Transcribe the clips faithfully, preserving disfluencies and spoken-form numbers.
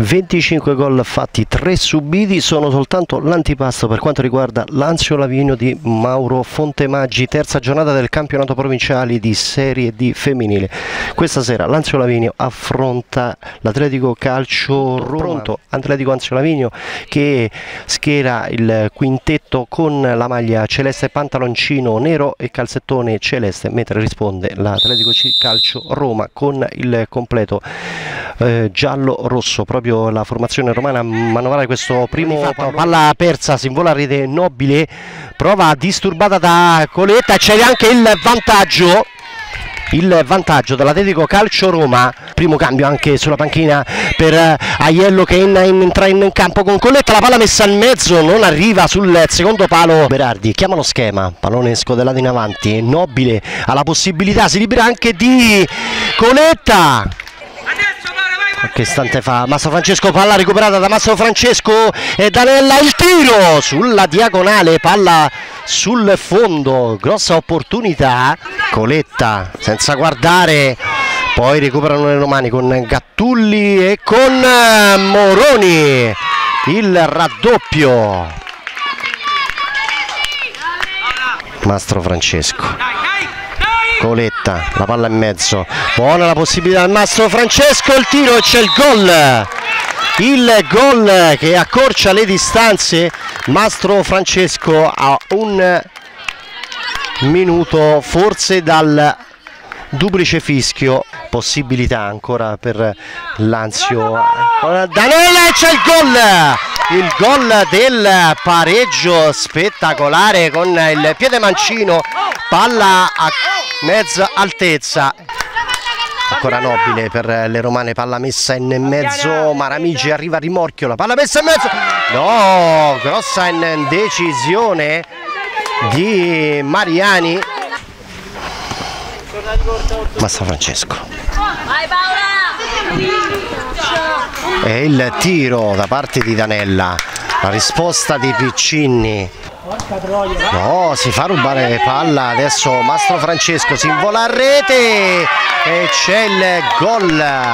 venticinque gol fatti, tre subiti, sono soltanto l'antipasto per quanto riguarda Lazio Lavinio di Mauro Fontemaggi, terza giornata del campionato provinciale di Serie D femminile. Questa sera Lazio Lavinio affronta l'Atletico Calcio Roma. Pronto Atletico Lazio Lavinio che schiera il quintetto con la maglia celeste, pantaloncino nero e calzettone celeste, mentre risponde l'Atletico Calcio Roma con il completo eh, giallo-rosso. Proprio la formazione romana a manovrare questo primo pallone. Palla persa, si invola a rete Nobile, prova disturbata da Coletta, c'è anche il vantaggio. Il vantaggio dell'Atletico Calcio Roma, primo cambio anche sulla panchina per Aiello che in, in, entra in campo con Colletta, la palla messa in mezzo, non arriva sul secondo palo. Berardi chiama lo schema, pallone scodellato in avanti, Nobile ha la possibilità, si libera anche di Coletta. Qualche istante fa Mastro Francesco, palla recuperata da Mastro Francesco e Danella, il tiro sulla diagonale, palla sul fondo, grossa opportunità. Coletta senza guardare, poi recuperano le romani con Gattulli e con Moroni, il raddoppio. Mastro Francesco, Coletta, la palla in mezzo, buona la possibilità al Mastro Francesco, il tiro e c'è il gol, il gol che accorcia le distanze. Mastro Francesco a un minuto forse dal duplice fischio, possibilità ancora per Lazio. Danella e c'è il gol, il gol del pareggio spettacolare con il piede mancino, palla a mezza altezza. Ancora Nobile per le romane, palla messa in mezzo, Maramigi arriva a rimorchio, la palla messa in mezzo, no, grossa indecisione di Mariani. Mastro Francesco e il tiro da parte di Danella, la risposta di Piccinni. No, si fa rubare palla adesso Mastro Francesco, si invola a rete e c'è il gol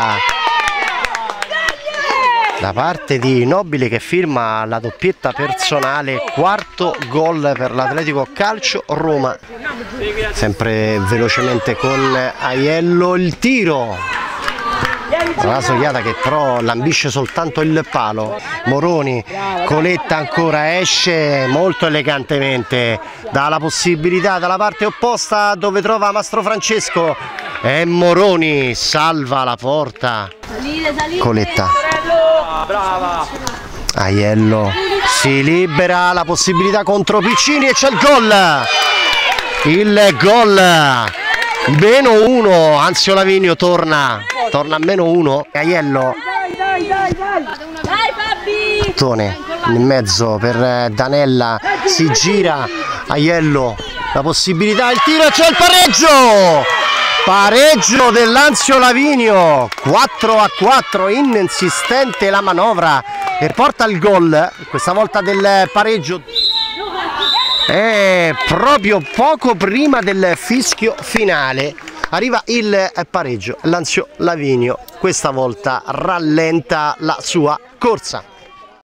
da parte di Nobile che firma la doppietta personale, quarto gol per l'Atletico Calcio Roma. Sempre velocemente con Aiello, il tiro, una sogliata che però lambisce soltanto il palo. Moroni, Coletta ancora esce molto elegantemente, dà la possibilità dalla parte opposta dove trova Mastro Francesco e Moroni salva la porta. Coletta, Aiello si libera, la possibilità contro Piccini e c'è il gol, il gol, meno uno. Anzio Lavinio torna torna a meno uno. Aiello, Tone in mezzo per Danella, si gira Aiello, la possibilità, il tiro e c'è il pareggio, pareggio dell'Anzio Lavinio, quattro a quattro, insistente la manovra e porta il gol, questa volta del pareggio. E proprio poco prima del fischio finale arriva il pareggio, l'Anzio Lavinio questa volta rallenta la sua corsa.